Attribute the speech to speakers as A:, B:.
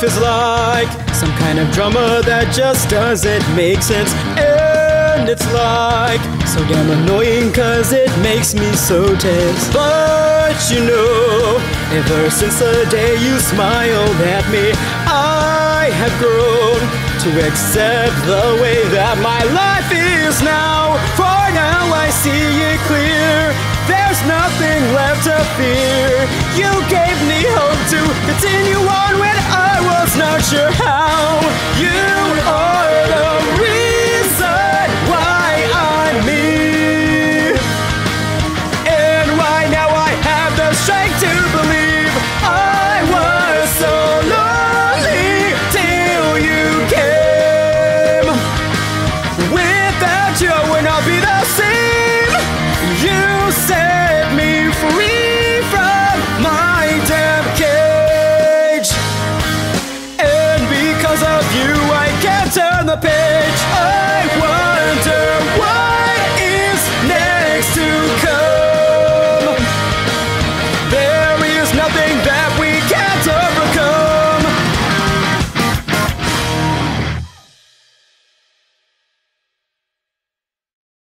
A: is like some kind of drama that just doesn't make sense. And it's like so damn annoying, cause it makes me so tense. But you know, ever since the day you smiled at me, I have grown to accept the way that my life is now. For now I see it clear, there's nothing left to fear. You gave me hope to continue on when I was not sure how. You are